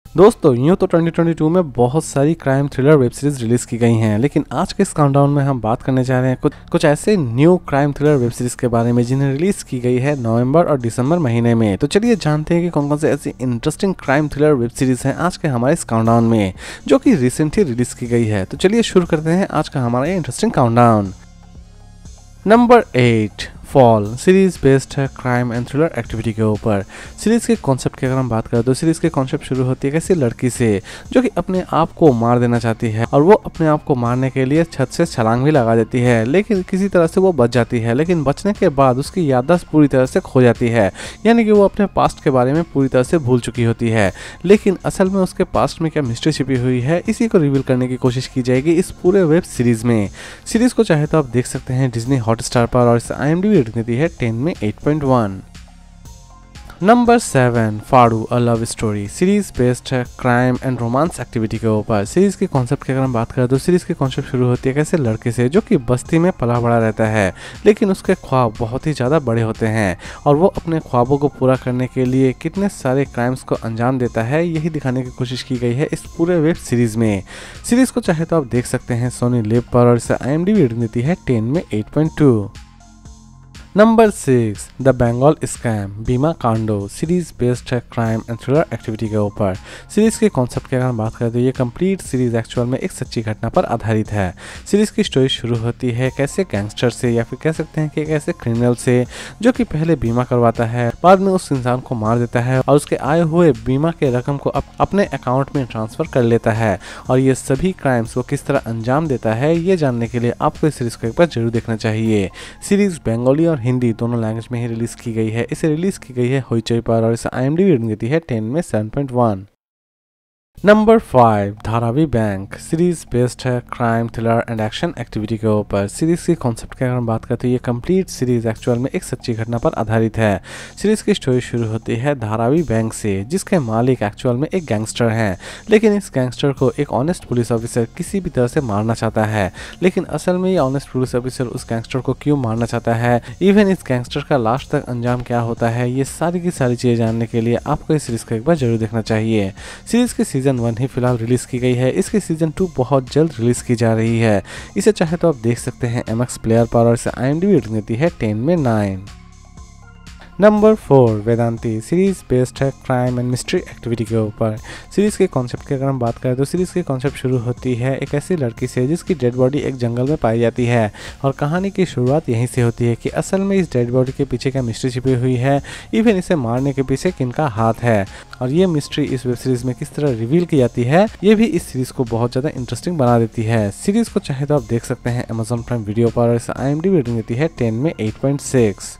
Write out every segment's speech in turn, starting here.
दोस्तों यूँ तो 2022 में बहुत सारी crime thriller web series release की गई हैं, लेकिन आज के इस काउंटडाउन में हम बात करने जा रहे हैं कुछ ऐसे new crime thriller web series के बारे में जिन्हें रिलीज की गई है नवंबर और दिसंबर महीने में। तो चलिए जानते हैं कि कौन कौन से ऐसी interesting crime thriller web series हैं आज के हमारे इस काउंटडाउन में, जो कि रिसेंटली रिलीज की गई है। तो चलिए शुरू करते हैं आज का हमारा ये interesting countdown. Number 8 fall series based है क्राइम एंड थ्रिलर एक्टिविटी के ऊपर। सीरीज के कॉन्सेप्ट की अगर हम बात करें तो सीरीज के कॉन्सेप्ट शुरू होती है किसी लड़की से जो कि अपने आप को मार देना चाहती है, और वो अपने आप को मारने के लिए छत से छलांग भी लगा देती है, लेकिन किसी तरह से वो बच जाती है। लेकिन बचने के बाद उसकी याददाश्त पूरी तरह से खो जाती है, यानी कि वो अपने पास्ट के बारे में पूरी तरह से भूल चुकी होती है। लेकिन असल में उसके पास्ट में क्या मिस्ट्री छिपी हुई है, इसी को रिवील करने की कोशिश की जाएगी इस पूरे वेब सीरीज में। सीरीज को चाहे तो आप देख सकते हैं डिज्नी हॉटस्टार पर, और इस IMDb रेटिंग देती है 10 में 8.1। Number 7 Faadu a love story series based है क्राइम एंड रोमांस एक्टिविटी के ऊपर। सीरीज के कॉन्सेप्ट की अगर हम बात करें तो सीरीज के कॉन्सेप्ट शुरू होती है कैसे लड़के से जो कि बस्ती में पला बड़ा रहता है, लेकिन उसके ख्वाब बहुत ही ज़्यादा बड़े होते हैं, और वो अपने ख्वाबों को पूरा करने के लिए कितने सारे क्राइम्स को अंजाम देता है, यही दिखाने की कोशिश की गई है इस पूरे वेब सीरीज में। सीरीज को चाहे तो आप देख सकते हैं सोनी लिव पर, और इसे IMDb रेटिंग देती है 10 में 8.2। Number 6 the Bengal scam Bima Kando series based है क्राइम एंड थ्रिलर एक्टिविटी के ऊपर। सीरीज के कॉन्सेप्ट की अगर हम बात करें तो ये कंप्लीट सीरीज एक्चुअल में एक सच्ची घटना पर आधारित है। सीरीज की स्टोरी शुरू होती है कैसे गैंगस्टर से, या फिर कह सकते हैं कि एक ऐसे क्रिमिनल से जो कि पहले बीमा करवाता है, बाद में उस इंसान को मार देता है और उसके आए हुए बीमा के रकम को अपने अकाउंट में ट्रांसफर कर लेता है, और ये सभी क्राइम्स को किस तरह अंजाम देता है ये जानने के लिए आपको इस सीरीज को एक बार जरूर देखना चाहिए। सीरीज बंगाली और हिंदी दोनों लैंग्वेज में ही रिलीज की गई है। इसे रिलीज की गई है होइचई पर, और इसे IMDb रेटिंग देती है 10 में 7.1। Number 5 Dharavi bank series based है crime thriller and action activity के ऊपर। सीरीज की कॉन्सेप्ट की अगर हम बात करते हैं ये कंप्लीट सीरीज एक्चुअल में एक सच्ची घटना पर आधारित है। सीरीज की स्टोरी शुरू होती है धारावी बैंक से, जिसके मालिक एक्चुअल में एक गैंगस्टर हैं, लेकिन इस गैंगस्टर को एक ऑनेस्ट पुलिस ऑफिसर किसी भी तरह से मारना चाहता है। लेकिन असल में ये ऑनेस्ट पुलिस ऑफिसर उस गैंगस्टर को क्यों मारना चाहता है, इवन इस गैंगस्टर का लास्ट तक अंजाम क्या होता है, ये सारी की सारी चीजें जानने के लिए आपको इस सीरीज को एक बार जरूर देखना चाहिए। सीरीज की सीजन 1 ही फिलहाल रिलीज की गई है, इसकी सीजन 2 बहुत जल्द रिलीज की जा रही है। इसे चाहे तो आप देख सकते हैं MX प्लेयर पर, और इसे IMDb रेटिंग देती है 10 में 9। नंबर 4 वेदांती सीरीज बेस्ड है क्राइम एंड मिस्ट्री एक्टिविटी के ऊपर। सीरीज के कॉन्सेप्ट की अगर हम बात करें तो सीरीज की कॉन्सेप्ट शुरू होती है एक ऐसी लड़की से जिसकी डेड बॉडी एक जंगल में पाई जाती है, और कहानी की शुरुआत यहीं से होती है कि असल में इस डेड बॉडी के पीछे क्या मिस्ट्री छिपी हुई है, इवन इसे मारने के पीछे किनका हाथ है, और ये मिस्ट्री इस वेब सीरीज में किस तरह रिवील की जाती है, ये भी इस सीरीज को बहुत ज़्यादा इंटरेस्टिंग बना देती है। सीरीज को चाहे तो आप देख सकते हैं Amazon प्राइम वीडियो पर, और इसे IMDb रेटिंग देती है 10 में 8.6।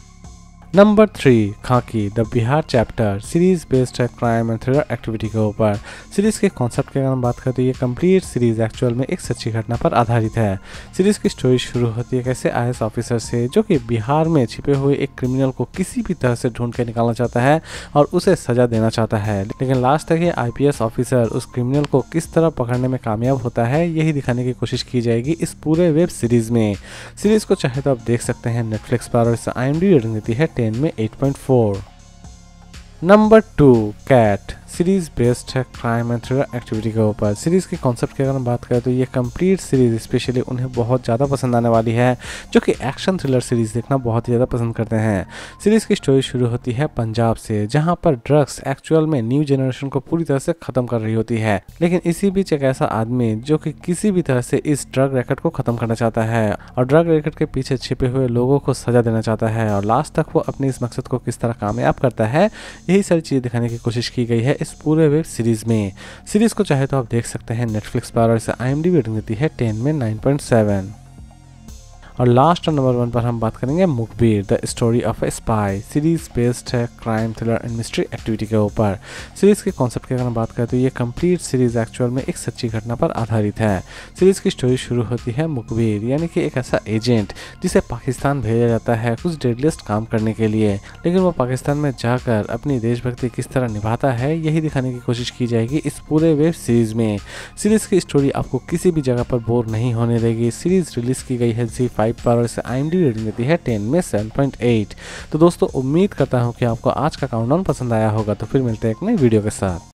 Number 3 Khakee the Bihar chapter series based है क्राइम एंड थ्रिलर एक्टिविटी के ऊपर। सीरीज के कॉन्सेप्ट की अगर हम बात करें तो ये कंप्लीट सीरीज एक्चुअल में एक सच्ची घटना पर आधारित है। सीरीज की स्टोरी शुरू होती है कैसे IAS ऑफिसर से जो कि बिहार में छिपे हुए एक क्रिमिनल को किसी भी तरह से ढूंढ के निकालना चाहता है और उसे सजा देना चाहता है, लेकिन लास्ट तक ये IPS ऑफिसर उस क्रिमिनल को किस तरह पकड़ने में कामयाब होता है, यही दिखाने की कोशिश की जाएगी इस पूरे वेब सीरीज में। सीरीज को चाहे तो आप देख सकते हैं नेटफ्लिक्स पर, और इसे IMDb रेटिंग देती है 10 में 8.4। नंबर 2 कैट सीरीज बेस्ड है क्राइम एंड थ्रिलर एक्टिविटी के ऊपर। सीरीज के कॉन्सेप्ट की अगर हम बात करें तो ये कंप्लीट सीरीज स्पेशली उन्हें बहुत ज़्यादा पसंद आने वाली है जो कि एक्शन थ्रिलर सीरीज देखना बहुत ही ज़्यादा पसंद करते हैं। सीरीज की स्टोरी शुरू होती है पंजाब से, जहां पर ड्रग्स एक्चुअल में न्यू जनरेशन को पूरी तरह से ख़त्म कर रही होती है, लेकिन इसी बीच एक ऐसा आदमी जो कि किसी भी तरह से इस ड्रग रैकेट को ख़त्म करना चाहता है और ड्रग रैकेट के पीछे छिपे हुए लोगों को सजा देना चाहता है, और लास्ट तक वो अपने इस मकसद को किस तरह कामयाब करता है, यही सारी चीज़ें दिखाने की कोशिश की गई है इस पूरे वेब सीरीज में। सीरीज को चाहे तो आप देख सकते हैं नेटफ्लिक्स पर, और इसे IMDb रेटिंग देती है 10 में 9.7। और लास्ट नंबर 1 पर हम बात करेंगे Mukhbir the story of a spy series based है crime thriller and mystery activity के ऊपर। सीरीज के कॉन्सेप्ट की अगर हम बात करें तो ये कंप्लीट सीरीज एक्चुअल में एक सच्ची घटना पर आधारित है। सीरीज की स्टोरी शुरू होती है मुखबिर यानी कि एक ऐसा एजेंट जिसे पाकिस्तान भेजा जाता है कुछ डेडलिस्ट काम करने के लिए, लेकिन वो पाकिस्तान में जाकर अपनी देशभक्ति किस तरह निभाता है, यही दिखाने की कोशिश की जाएगी इस पूरे वेब सीरीज में। सीरीज की स्टोरी आपको किसी भी जगह पर बोर नहीं होने देगी। सीरीज रिलीज की गई है ZEE5 पर, और इसे IMDb रेटिंग देती है 10 में 7.8। तो दोस्तों उम्मीद करता हूँ कि आपको आज का काउंटडाउन पसंद आया होगा। तो फिर मिलते हैं एक नई वीडियो के साथ।